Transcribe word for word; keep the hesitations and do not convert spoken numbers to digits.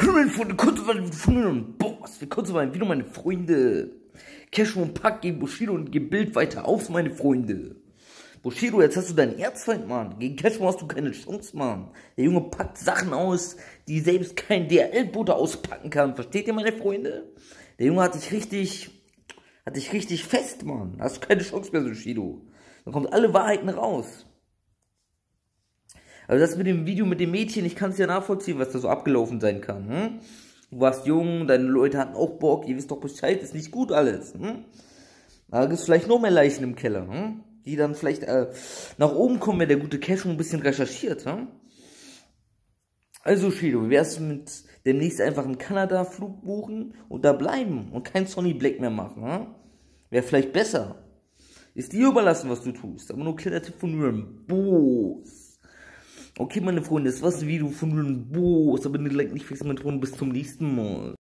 Meine Freunde, kurz mal von mir und Boss, wir kurz mal wieder meine Freunde. Cashew und Pack gegen Bushido und geben Bild weiter auf, meine Freunde. Bushido, jetzt hast du deinen Erzfeind, Mann. Gegen Cashew hast du keine Chance, Mann. Der Junge packt Sachen aus, die selbst kein D H L-Bote auspacken kann. Versteht ihr, meine Freunde? Der Junge hat dich richtig, hat dich richtig fest, Mann. Da hast du keine Chance mehr, Bushido. Dann kommt alle Wahrheiten raus. Also das mit dem Video mit dem Mädchen, ich kann es ja nachvollziehen, was da so abgelaufen sein kann. Hm? Du warst jung, deine Leute hatten auch Bock, ihr wisst doch Bescheid, ist nicht gut alles. Hm? Da gibt es vielleicht noch mehr Leichen im Keller, hm? Die dann vielleicht äh, nach oben kommen, wenn der gute Cashew ein bisschen recherchiert. Hm? Also Shido, wie wär's mit demnächst einfach einen Kanada-Flug buchen und da bleiben und kein Sonny Black mehr machen? Hm? Wäre vielleicht besser. Ist dir überlassen, was du tust. Aber nur kleiner Tipp von mir, Boos. Okay, meine Freunde, das war's ein Video von einem Boos, aber nicht, like, nicht fix mit Bis zum nächsten Mal.